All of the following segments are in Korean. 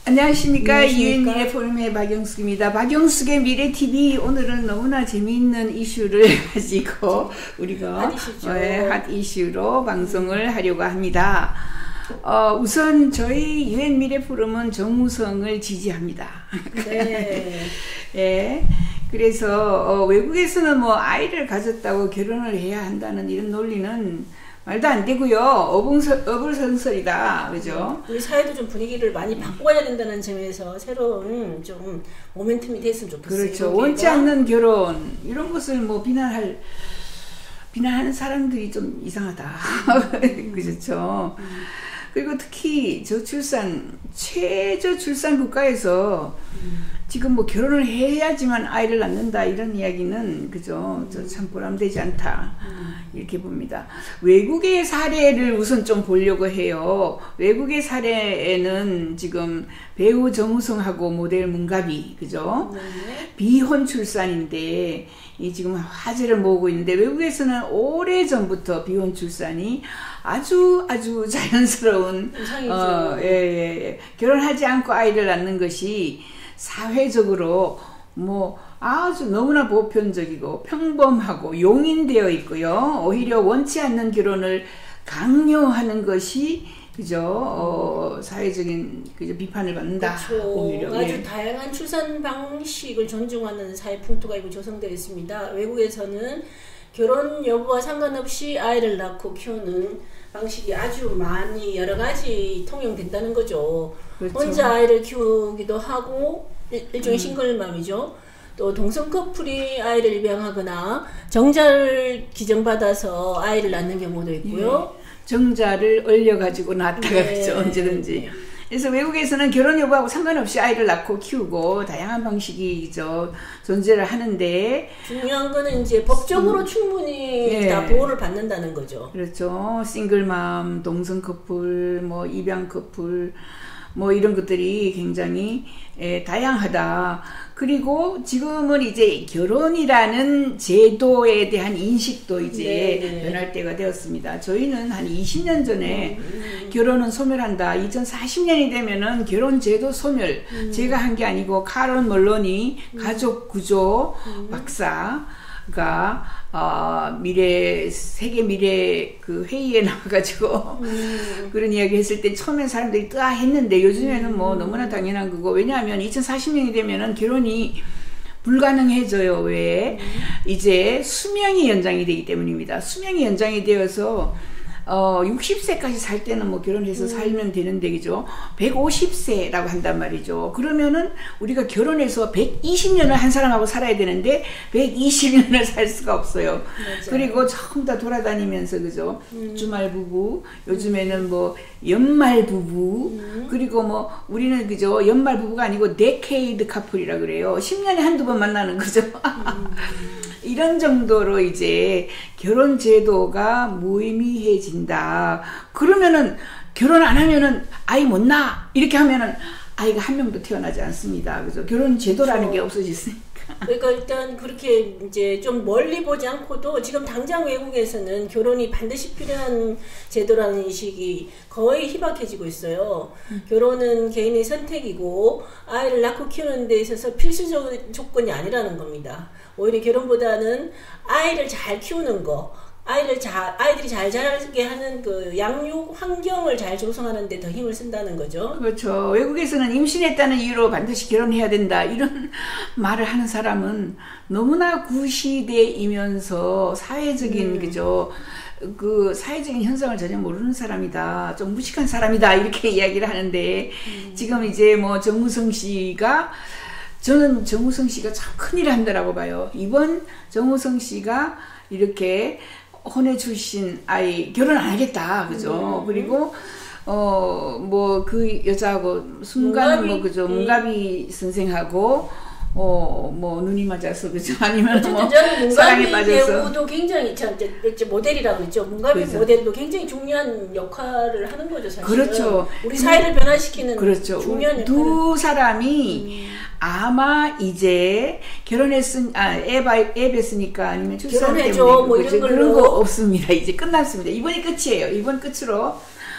안녕하십니까. 유엔미래 포럼의 박영숙입니다. 박영숙의 미래TV, 오늘은 너무나 재미있는 이슈를 가지고 우리가 핫 이슈로 방송을 하려고 합니다. 우선 저희 유엔미래 포럼은 정우성을 지지합니다. 네. 네. 그래서 외국에서는 뭐 아이를 가졌다고 결혼을 해야 한다는 이런 논리는 말도 안 되고요. 어불성설이다. 그죠? 우리 사회도 좀 분위기를 많이 바꿔야 된다는 점에서 새로운 좀 모멘텀이 됐으면 좋겠어요. 그렇죠. 원치 않는 결혼, 이런 것을 뭐 비난하는 사람들이 좀 이상하다. 그렇죠. 그리고 특히 저출산, 최저출산 국가에서 지금 뭐 결혼을 해야지만 아이를 낳는다, 이런 이야기는 그죠? 저 참 보람되지 않다, 이렇게 봅니다. 외국의 사례를 우선 좀 보려고 해요. 외국의 사례에는 지금 배우 정우성하고 모델 문가비, 그죠? 비혼 출산인데 이 지금 화제를 모으고 있는데, 외국에서는 오래전부터 비혼 출산이 아주 자연스러운 결혼하지 않고 아이를 낳는 것이 사회적으로 뭐 아주 너무나 보편적이고 평범하고 용인되어 있고요. 오히려 원치 않는 결혼을 강요하는 것이 그죠? 사회적인 그죠? 비판을 받는다. 그렇죠. 오히려 아주 다양한 출산 방식을 존중하는 사회 풍토가 이거 조성되어 있습니다. 외국에서는 결혼 여부와 상관없이 아이를 낳고 키우는 방식이 아주 많이 여러 가지 통용된다는 거죠. 그렇죠. 혼자 아이를 키우기도 하고 일종의 싱글맘이죠. 또 동성 커플이 아이를 입양하거나 정자를 기증받아서 아이를 낳는 경우도 있고요. 정자를 얼려가지고 낳다가 그죠? 언제든지. 그래서 외국에서는 결혼 여부하고 상관없이 아이를 낳고 키우고 다양한 방식이 존재를 하는데, 중요한 거는 이제 법적으로 충분히 다 보호를 받는다는 거죠. 그렇죠. 싱글맘, 동성 커플, 뭐 입양 커플, 뭐 이런 것들이 굉장히 다양하다. 그리고 지금은 이제 결혼이라는 제도에 대한 인식도 이제 변할 때가 되었습니다. 저희는 한 20년 전에 결혼은 소멸한다, 2040년이 되면은 결혼 제도 소멸, 제가 한 게 아니고 카런 멀론이 가족 구조 박사가 세계 미래 그 회의에 나와가지고 그런 이야기 했을 때 처음엔 사람들이 뜨아 했는데, 요즘에는 뭐 너무나 당연한 거고, 왜냐하면 2040년이 되면은 결혼이 불가능해져요. 왜? 이제 수명이 연장이 되기 때문입니다. 수명이 연장이 되어서 60세까지 살 때는 뭐 결혼해서 살면 되는데, 그죠? 150세라고 한단 말이죠. 그러면은 우리가 결혼해서 120년을 한 사람하고 살아야 되는데 120년을 살 수가 없어요. 맞아요. 그리고 전부 다 돌아다니면서, 그죠? 주말 부부, 요즘에는 뭐 연말 부부, 그리고 뭐 우리는 그죠? 연말 부부가 아니고 데케이드 커플이라 그래요. 10년에 한두 번 만나는 거죠. 이런 정도로 이제 결혼 제도가 무의미해진다. 그러면은 결혼 안 하면은 아이 못 낳아, 이렇게 하면은 아이가 한 명도 태어나지 않습니다. 그죠? 결혼 제도라는 게 없어졌으니까. 그러니까 일단 그렇게 이제 좀 멀리 보지 않고도 지금 당장 외국에서는 결혼이 반드시 필요한 제도라는 인식이 거의 희박해지고 있어요. 결혼은 개인의 선택이고 아이를 낳고 키우는 데 있어서 필수적인 조건이 아니라는 겁니다. 오히려 결혼보다는 아이를 잘 키우는 거, 아이들이 잘 자라게 하는 그 양육 환경을 잘 조성하는 데 더 힘을 쓴다는 거죠. 그렇죠. 외국에서는 임신했다는 이유로 반드시 결혼해야 된다, 이런 말을 하는 사람은 너무나 구시대이면서 사회적인 그죠? 그 사회적인 현상을 전혀 모르는 사람이다, 좀 무식한 사람이다, 이렇게 이야기를 하는데, 지금 이제 뭐 정우성 씨가, 저는 정우성 씨가 참 큰일을 한다라고 봐요. 이번 정우성 씨가 이렇게 혼외 출신 아이 결혼 안 하겠다, 그죠? 그리고 뭐 그 여자하고 순간 뭐 그죠? 문가비 선생하고 뭐 눈이 맞아서, 그죠? 아니면 뭐 사랑에 빠져서. 배우도 굉장히 이제 모델이라고 그랬죠. 문가비 그렇죠. 모델도 굉장히 중요한 역할을 하는 거죠, 사실. 그렇죠. 우리 사회를 변화시키는 그렇죠. 중요한 두 사람이 아마 이제 애 뱄으니까 아니면 출산 때문에 뭐 이런 그런 거 없습니다. 이제 끝났습니다. 이번이 끝이에요. 이번 끝으로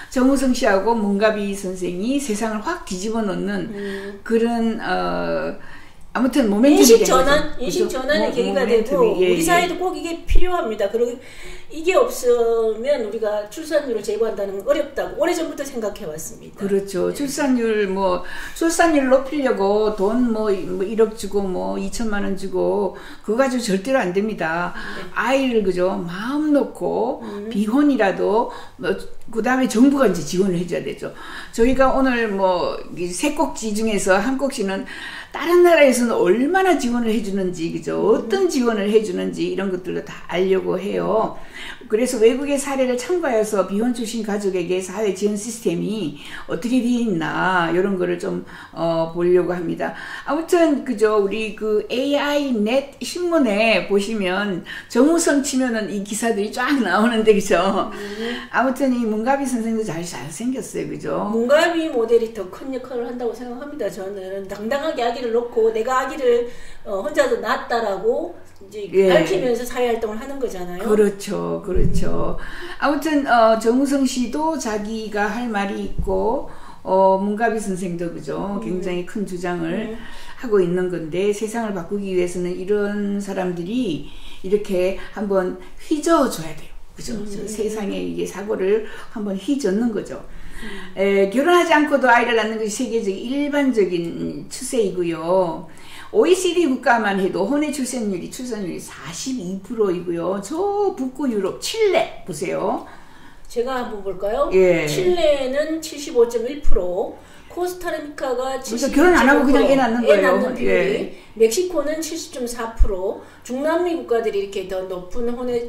정우성 씨하고 문가비 선생이 세상을 확 뒤집어 놓는 그런 아무튼 모멘텀이 인식 된 전환, 거죠. 인식 전환의 계기가 모멘텀이, 되고 예, 우리 사회도 꼭 이게 필요합니다. 그리고 이게 없으면 우리가 출산율을 제고한다는 건 어렵다고 오래전부터 생각해 왔습니다. 그렇죠. 출산율 높이려고 돈 1억 주고 2천만 원 주고 그거 가지고 절대로 안 됩니다. 네. 아이를 그죠 마음 놓고 비혼이라도 그 다음에 정부가 이제 지원을 해줘야 되죠. 저희가 오늘 세 꼭지 중에서 한 꼭지는 다른 나라에서는 얼마나 지원을 해주는지, 그죠? 어떤 지원을 해주는지 이런 것들도 다 알려고 해요. 그래서 외국의 사례를 참고해서 비혼 출신 가족에게 사회 지원 시스템이 어떻게 되어 있나 이런 거를 좀 보려고 합니다. 아무튼 그죠? 우리 그 AI 넷 신문에 보시면 정우성 치면은 이 기사들이 쫙 나오는데 그죠? 아무튼 이 문가비 선생도 잘 생겼어요, 그죠? 문가비 모델이 더 큰 역할을 한다고 생각합니다. 저는 당당하게 아기를 놓고 내가 아기를 혼자서 낳았다라고 이제 예. 밝히면서 사회활동을 하는 거잖아요. 그렇죠, 그렇죠. 아무튼 정우성 씨도 자기가 할 말이 있고 문가비 선생도 그죠, 굉장히 큰 주장을 하고 있는 건데 세상을 바꾸기 위해서는 이런 사람들이 이렇게 한번 휘저어줘야 돼요, 그죠? 세상에 이게 사고를 한번 휘젓는 거죠. 결혼하지 않고도 아이를 낳는 것이 세계적인 일반적인 추세이고요. OECD 국가만 해도 혼외 출산율이 42%이고요. 저 북구 유럽 칠레 보세요. 제가 한번 볼까요? 예. 칠레는 75.1%, 코스타리카가 70%. 결혼 안 하고 그냥 애 낳는 거예요. 애 낳는 비율이. 예. 멕시코는 70.4%, 중남미 국가들이 이렇게 더 높은 혼외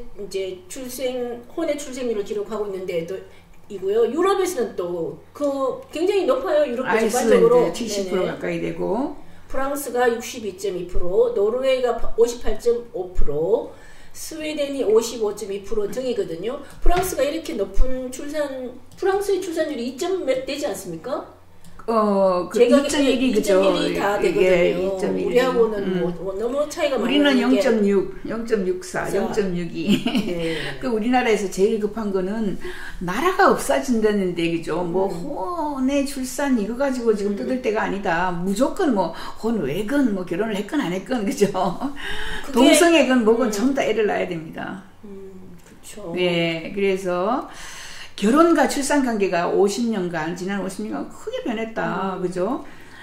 출생률을 기록하고 있는데도 이고요. 유럽에서는 또 굉장히 높아요. 유럽도 전반적으로 70% 가까이 되고. 프랑스가 62.2%, 노르웨이가 58.5%, 스웨덴이 55.2% 등이거든요. 프랑스가 이렇게 높은 프랑스의 출산율이 2점 몇 되지 않습니까? 그 2.1이 그죠? 2.1이 다 되거든요. 예, 2.1이. 우리하고는 너무 차이가 많이 우리는 나는 0.6, 0.64, 0.62. 네. 그 우리나라에서 제일 급한 거는 나라가 없어진다는데 그죠? 혼외 출산 이거 가지고 지금 뜯을 때가 아니다. 무조건 혼외건 결혼을 했건 안 했건 그죠? 동성애건 뭐건 전부 다 애를 낳아야 됩니다. 그렇죠. 네, 그래서. 결혼과 출산 관계가 지난 50년간 크게 변했다. 그죠?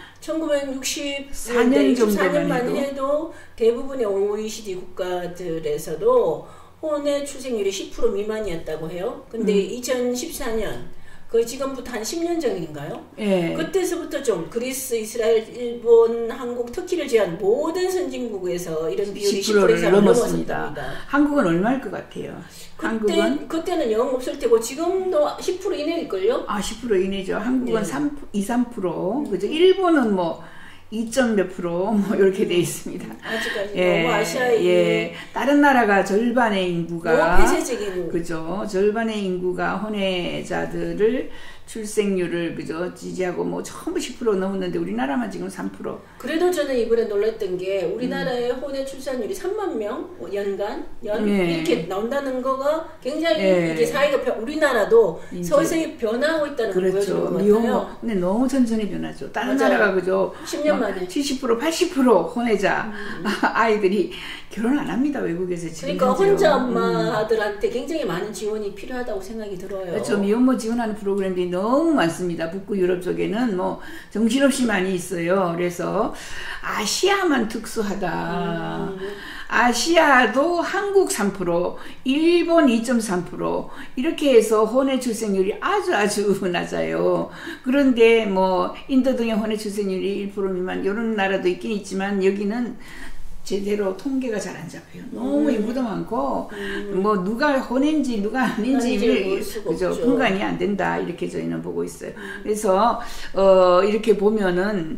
1964년 정도만 해도 대부분의 OECD 국가들에서도 혼외 출생률이 10% 미만이었다고 해요. 근데 2014년 지금부터 한 10년 전인가요? 예. 그때서부터 좀 그리스, 이스라엘, 일본, 한국, 터키를 제한 모든 선진국에서 이런 비율이 10%를 넘었습니다. 한국은 얼마일 것 같아요? 그때는 영 없을 테고 지금도 10% 이내일걸요? 10% 이내죠. 한국은 3%, 그죠? 일본은 2.몇% 이렇게 돼 있습니다. 아직까지 너무 아시아의 다른 나라가 절반의 인구가 너무 폐쇄적인 그죠? 절반의 인구가 혼외자들을 출생률을 그죠 지지하고 전부 10% 넘었는데 우리나라만 지금 3%. 그래도 저는 이번에 놀랐던 게 우리나라의 혼외 출산율이 3만 명 연간 이렇게 나온다는 거가 굉장히 이게 사회가 우리나라도 서서히 변하고 있다는 걸 보여주는 것 같아요. 근데 너무 천천히 변하죠. 다른 나라가 그죠 10년 만에 70% 80% 혼외자 아이들이 결혼 안 합니다. 외국에서 지금. 그러니까 혼자 엄마들한테 굉장히 많은 지원이 필요하다고 생각이 들어요. 그렇죠. 미혼모 지원하는 프로그램들이 너무 많습니다. 북구 유럽 쪽에는 정신없이 많이 있어요. 그래서 아시아만 특수하다. 아시아도 한국 3%, 일본 2.3% 이렇게 해서 혼외 출생률이 아주 낮아요. 그런데 인도 등의 혼외 출생률이 1% 미만 이런 나라도 있긴 있지만 여기는 제대로 통계가 잘 안 잡혀요. 너무 인구도 많고 누가 혼인지 누가 아닌지 그죠 분간이 안 된다 이렇게 저희는 보고 있어요. 그래서 이렇게 보면은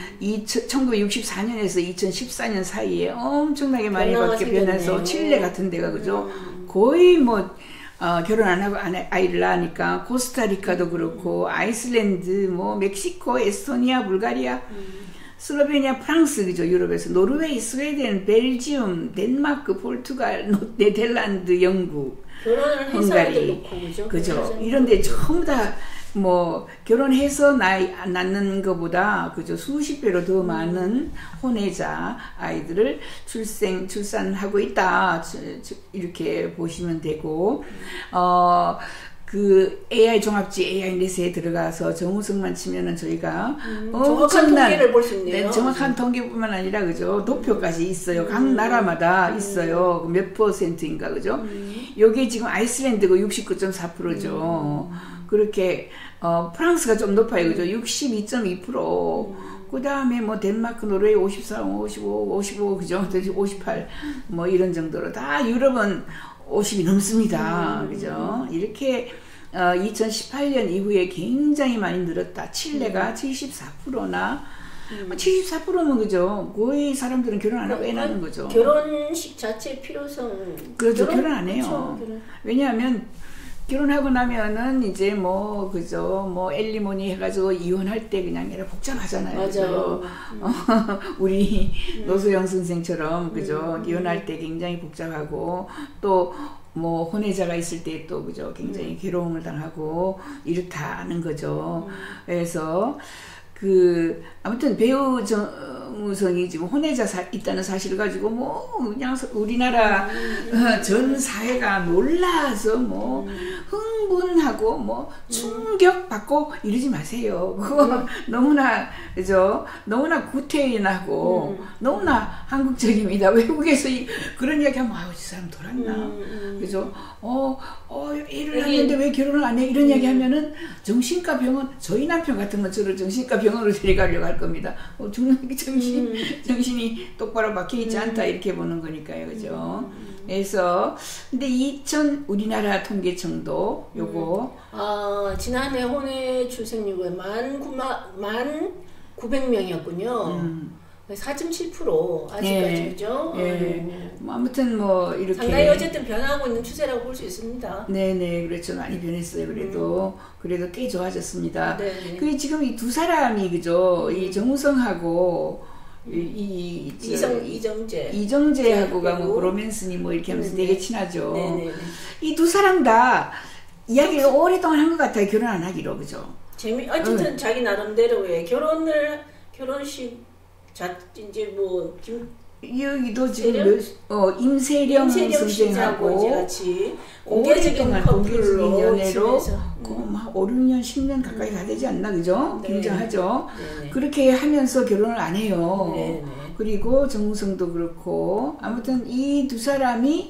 1964년에서 2014년 사이에 엄청나게 많이 변해서 칠레 같은 데가 그죠 거의 결혼 안 하고 아이를 낳으니까 코스타리카도 그렇고 아이슬란드 멕시코 에스토니아 불가리아 슬로베니아, 프랑스, 그죠? 유럽에서 노르웨이, 스웨덴, 벨지움, 덴마크, 포르투갈, 네덜란드, 영국 결혼을 해서 아이들 놓고 그죠? 그죠. 이런데 전부 다 뭐 결혼해서 낳는 것보다 그죠 수십 배로 더 많은 혼외자 아이들을 출산하고 있다 이렇게 보시면 되고 그 AI 종합지 AI넷에 들어가서 정우성만 치면은 저희가 정확한 통계를 볼 수 있네요. 네, 정확한 통계뿐만 아니라 그죠 도표까지 있어요. 각 나라마다 있어요. 몇 %인가 그죠? 여기 지금 아이슬란드가 69.4%죠. 그렇게 프랑스가 좀 높아요. 그죠? 62.2%. 그 다음에 뭐 덴마크, 노르웨이 53, 55, 그죠? 58 뭐 이런 정도로 다 유럽은 50이 넘습니다. 그죠? 이렇게 2018년 이후에 굉장히 많이 늘었다. 칠레가 74%나 74%면 그죠? 거의 사람들은 결혼 안 하고 애 낳는 거죠. 결혼식 자체의 필요성. 그렇죠. 결혼 안 해요. 그렇죠. 왜냐하면 결혼하고 나면은 이제 뭐 그죠 뭐 엘리모니 해가지고 이혼할 때 그냥 이렇게 복잡하잖아요. 맞아요. 우리 노소영 선생처럼 그죠 이혼할 때 굉장히 복잡하고 또 뭐 혼외자가 있을 때 또 그죠 굉장히 괴로움을 당하고 이렇다는 거죠. 그래서 그 아무튼 배우 정우성이 지금 혼외자 있다는 사실을 가지고 뭐 그냥 우리나라 전 사회가 놀라서 뭐 흥분하고 뭐 충격받고 이러지 마세요. 그거 너무나 그죠 너무나 구태인하고 너무나 한국적입니다. 외국에서 그런 이야기하면 아우 저 사람 돌았나 그죠 일을 하는데 왜 결혼을 안 해 이런 이야기 하면은 정신과 병원 저희 남편 같은 건 저를 정신과 병원으로 데려가려고 할 겁니다. 죽는 게 정신이 똑바로 박혀 있지 않다 이렇게 보는 거니까요. 그죠? 그래서 근데 우리나라 통계청도 요거 지난해 혼외 출생률은 19,900명이었군요. 4.7% 아직까지 그죠? 아무튼 뭐 이렇게 상당히 어쨌든 변하고 있는 추세라고 볼 수 있습니다. 네네 그렇죠. 많이 변했어요. 그래도 꽤 좋아졌습니다. 그 지금 이 두 사람이 그죠? 이 정우성하고 이정재하고가 뭐 로맨스니 뭐 이렇게 하면서 되게 친하죠. 이 두 사람 다 이야기를 오랫동안 한 것 같아요. 결혼 안 하기로 그죠? 어쨌든 자기 나름대로 왜 결혼식 이제 뭐 여기도 지금 임세령 선생하고 같이 오랫동안 공개적인 연애로 5, 6년, 10년 가까이 가 되지 않나 그죠? 굉장하죠. 그렇게 하면서 결혼을 안 해요. 그리고 정우성도 그렇고 아무튼 이 두 사람이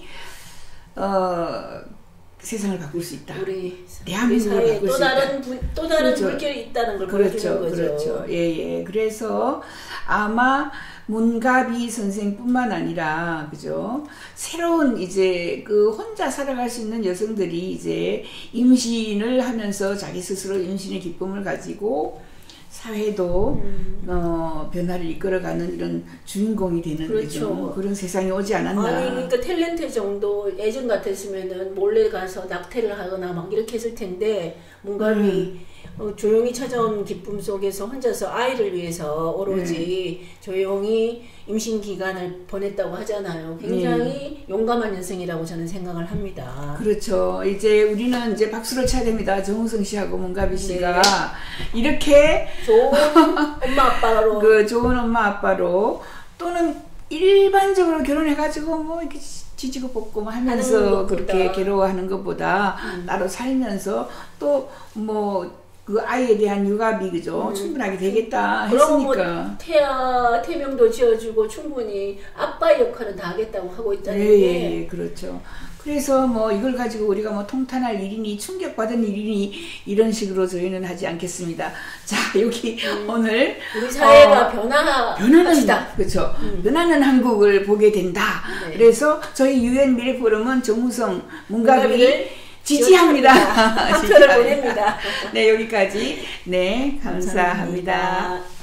세상을 바꿀 수 있다. 대한민국을 바꿀 수 있다. 또 다른 물결이 있다는 걸 보여주는 거죠. 그렇죠. 예. 그래서 아마 문가비 선생뿐만 아니라 그죠 새로운 이제 그 혼자 살아갈 수 있는 여성들이 이제 임신을 하면서 자기 스스로 임신의 기쁨을 가지고 사회도 변화를 이끌어가는 이런 주인공이 되는 거죠. 그런 세상이 오지 않았나. 아니 그러니까 탤런트 정도 예전 같았으면은 몰래 가서 낙태를 하거나 막 이렇게 했을 텐데 문가비 조용히 찾아온 기쁨 속에서 혼자서 아이를 위해서 오로지 조용히 임신 기간을 보냈다고 하잖아요. 굉장히 용감한 여성이라고 저는 생각을 합니다. 그렇죠. 이제 우리는 이제 박수를 쳐야 됩니다. 정우성 씨하고 문가비 씨가 이렇게 좋은 엄마 아빠로 좋은 엄마 아빠로 또는 일반적으로 결혼해가지고 뭐 이렇게 지지고 볶고 하면서 그렇게 괴로워하는 것보다 따로 살면서 또 뭐 그 아이에 대한 육아비 그죠 충분하게 되겠다 했으니까 태명도 지어주고 충분히 아빠의 역할은 다 하겠다고 하고 있다는 게 그렇죠. 그래서 뭐 이걸 가지고 우리가 뭐 통탄할 일이니 충격받은 일이니 이런 식으로 저희는 하지 않겠습니다. 자 여기 오늘 우리 사회가 변하는 그렇죠. 변하는 한국을 보게 된다. 그래서 저희 UN 미래 포럼은 정우성 문가비를 지지합니다. 한 표를 보냅니다. 네, 여기까지. 네, 감사합니다.